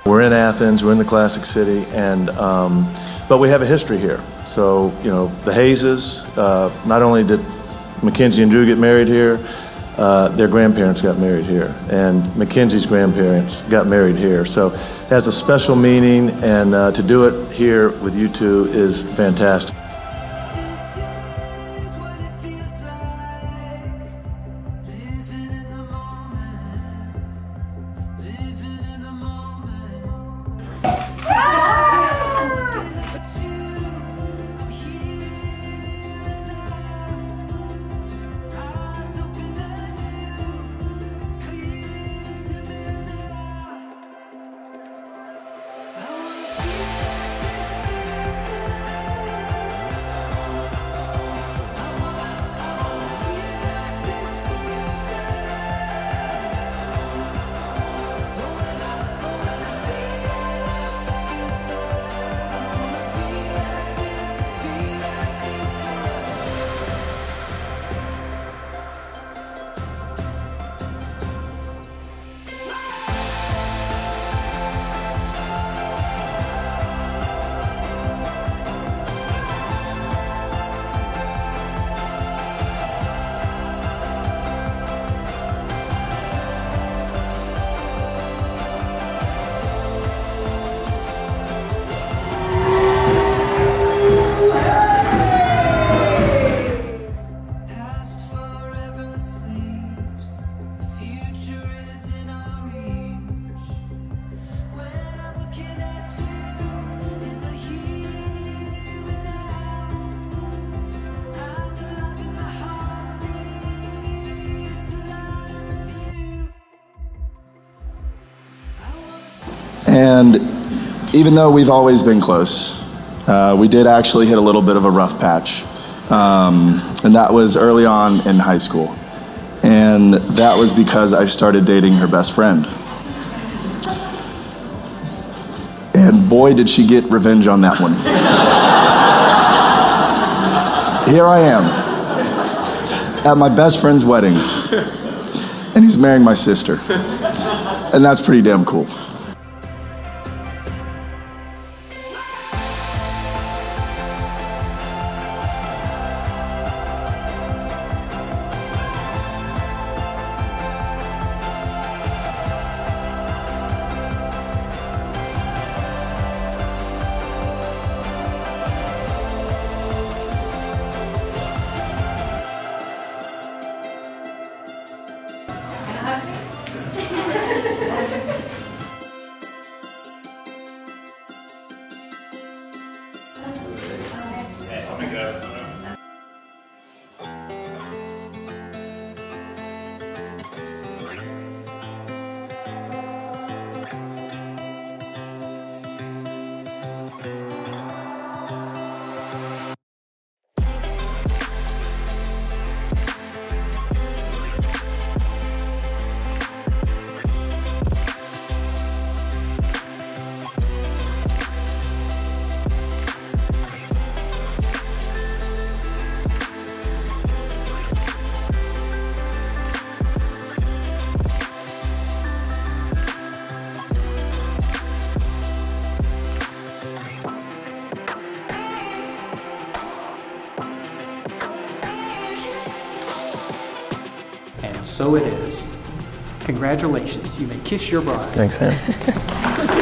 We're in Athens, we're in the classic city, and but we have a history here. So, you know, the Hayeses, not only did Mackenzie and Drew get married here, their grandparents got married here, and Mackenzie's grandparents got married here. So it has a special meaning, and to do it here with you two is fantastic. And even though we've always been close, we did actually hit a little bit of a rough patch. And that was early on in high school. And that was because I started dating her best friend. And boy, did she get revenge on that one. Here I am, at my best friend's wedding. And he's marrying my sister. And that's pretty damn cool. And so it is. Congratulations, you may kiss your bride. Thanks, Sam.